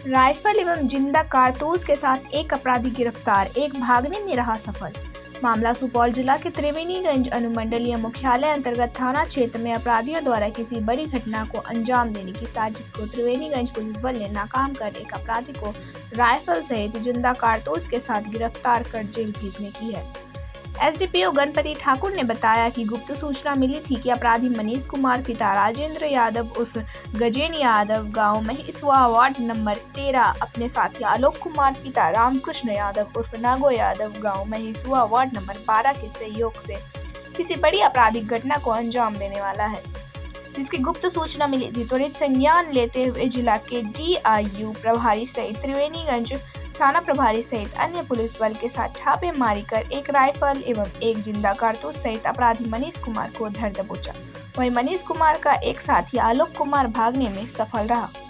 Rifle एवं जिंदा कारतूस के साथ एक अपराधी गिरफ्तार, एक भागने में रहा सफल। मामला सुपौल जिला के त्रिवेणीगंज अनुमंडलीय मुख्यालय अंतर्गत थाना क्षेत्र में अपराधियों द्वारा किसी बड़ी घटना को अंजाम देने की साजिश को त्रिवेणीगंज पुलिस बल ने नाकाम कर एक अपराधी को राइफल सहित जिंदा कारतूस के साथ गिरफ्तार कर जेल भेजने की है। SDPO गणपति ठाकुर ने बताया कि गुप्त सूचना मिली थी कि अपराधी मनीष कुमार पिता राजेंद्र यादव उर्फ गजेन यादव गांव महिसवा वार्ड नंबर 13 अपने साथी आलोक कुमार पिता रामकृष्ण यादव उर्फ नागो यादव गांव महिसवा वार्ड नंबर 12 के सहयोग से किसी बड़ी आपराधिक घटना को अंजाम देने वाला है, जिसकी गुप्त सूचना मिली थी। त्वरित संज्ञान लेते हुए जिला के DIU प्रभारी सहित त्रिवेणीगंज थाना प्रभारी सहित अन्य पुलिस बल के साथ छापेमारी कर एक राइफल एवं एक जिंदा कारतूस सहित अपराधी मनीष कुमार को धर दबोचा। वहीं मनीष कुमार का एक साथी आलोक कुमार भागने में सफल रहा।